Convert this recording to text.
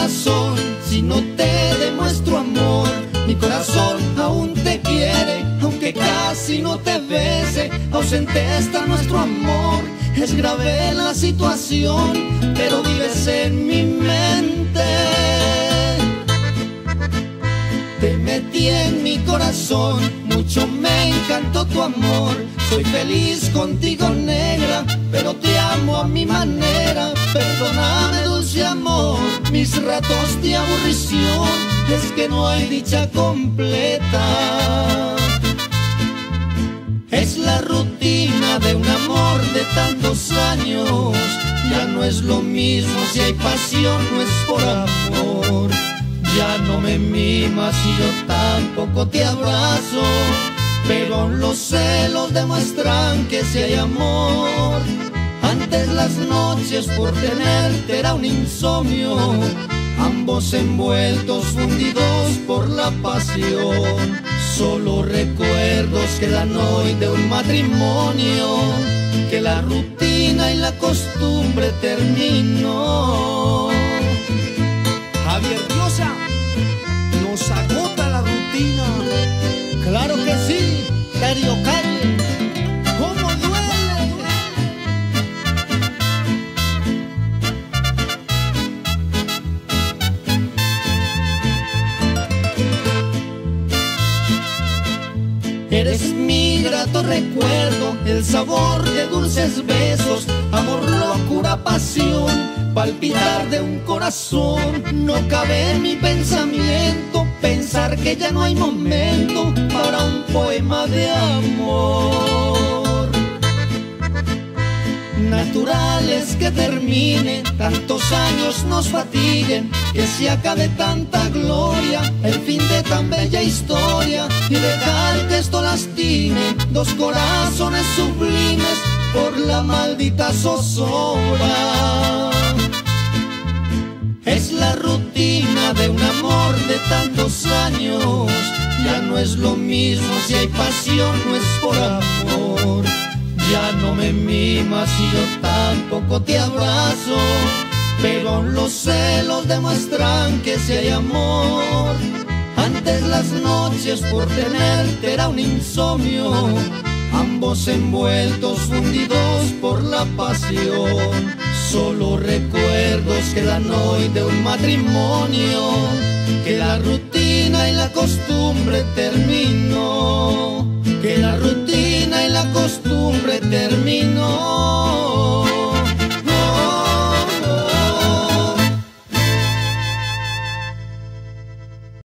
corazón si no te demuestro amor? Mi corazón aún te quiere, aunque casi no te bese. Ausente está nuestro amor, es grave la situación, pero vives en mi mente. Te metí en mi corazón, mucho me encantó tu amor. Soy feliz contigo, negra, pero te amo a mi manera. Perdóname, dulce amor, mis ratos de aburrición, es que no hay dicha completa. Es la rutina de un amor de tantos años, ya no es lo mismo, si hay pasión no es por amor. Ya no me mimas y yo tampoco te abrazo, pero los celos demuestran que si hay amor. Antes las noches por tenerte era un insomnio, ambos envueltos, fundidos por la pasión. Solo recuerdos quedan hoy de un matrimonio, que la rutina y la costumbre terminó. Javier Diosa, nos agota la rutina. Claro que sí, Darío Calle. ¿Cómo duele? Eres mi grato recuerdo, el sabor de dulces besos, amor, locura, pasión, palpitar de un corazón. No cabe en mi pensamiento pensar que ya no hay momento para un poema de amor. Natural es que termine, tantos años nos fatiguen, que se acabe tanta gloria, el fin de tan bella historia, y dejar que esto lastime dos corazones sublimes por la maldita zozobra. Es la rutina de un amor de tantos años, ya no es lo mismo, si hay pasión no es por amor. Ya no me mimas y yo tampoco te abrazo, pero los celos demuestran que si hay amor. Antes las noches por tenerte era un insomnio, ambos envueltos, fundidos por la pasión. Solo recuerdos quedan hoy de un matrimonio, que la rutina y la costumbre terminan.